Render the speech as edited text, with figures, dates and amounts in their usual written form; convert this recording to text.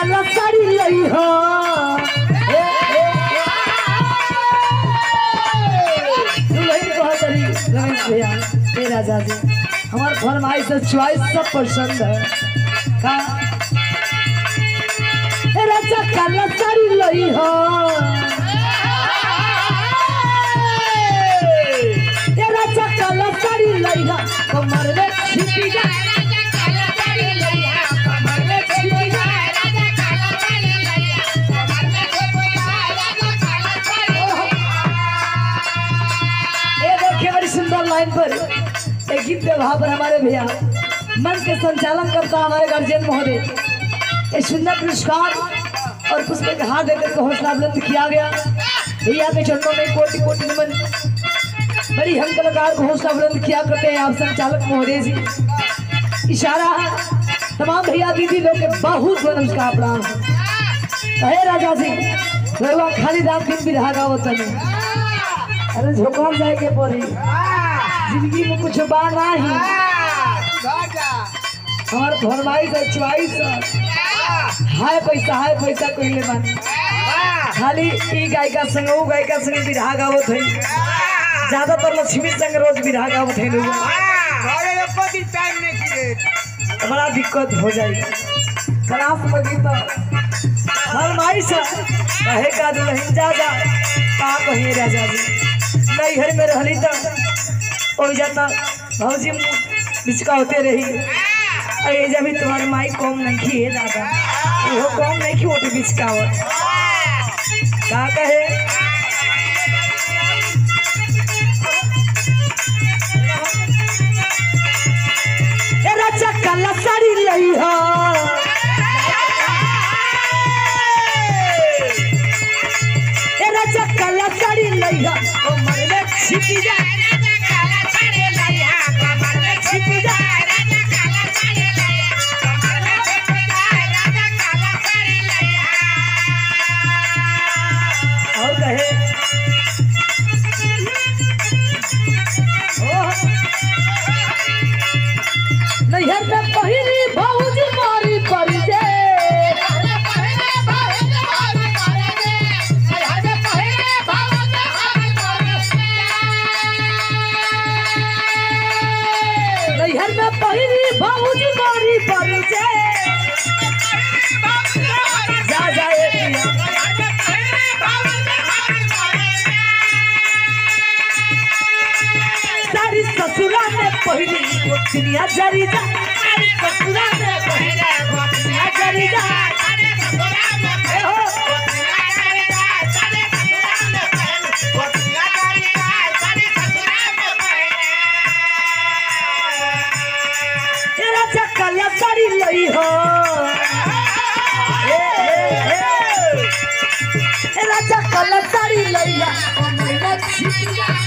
काला साड़ी लई हो भैया हे राजा जी हमार फरमाइश से चॉइस सब पसंद है का राजा काला साड़ी लई हो राजा काला साड़ी लई हो कमर में छिपी जा राजा काला साड़ी लई हो कमर में छिपी जा राजा काला साड़ी लई हो कमर में छिपी जा राजा काला साड़ी ये देखिए बड़ी सुंदर लाइन पर एक गीत के वहां पर हमारे भैया मन के संचालन करता हमारे गार्जियन महोदय ये सुंदर पुरस्कार और पुष्प के हाथ देकर के हौसला बुलंद किया गया भैया के चरणों में कोटि कोटि नमन। बड़ी हम कलाकार को हौसला बुलंद किया करते हैं आप संचालक महोदय जी इशारा तमाम भैया दीदी लोग के बहुत नमस्कार प्रणाम है राजा जी रवा खाली रात दिन भी रहा वतन अरे झोंकार जाए के पड़ी जिंदगी में कुछ बाना ही हमारे फरमाइश है चॉइस हाय पैसा कहले बानी खाली ई गायिका संग वो गायिका संग बिरहा गावत है ज्यादातर लक्ष्मी संग रोज बिरहा गावत है लोग बड़ा दिक्कत हो जाए क्लास में तो फरमाइश कहे का दुल्हन जा का कहिए राजा जी नहीं घर में रहली तो हो जाता भौजी बिचका होते रही अरे जब भी तुम्हारे माई कम नहीं किए दादा वो कम नहीं की होती बिचकावत का कहे राजा काला साड़ी लई हो राजा काला साड़ी लई हो कमर में छिपी जा राजा काला साड़ी लई हो कमर में छिपी जा राजा काला साड़ी लई हो कमर में छिपी जा राजा काला साड़ी लई हो और कहे नैहर में पहिली भौजी मारी पड़ी जे नैहर में पहिली भौजी मारी पड़ी जे जा जाए सारी ससुरा में पहिली दुनिया जरी जा सारी ससुरा में पहिली दुनिया जरी जा राजा काला साड़ी लई हो राजा काला साड़ी लई हो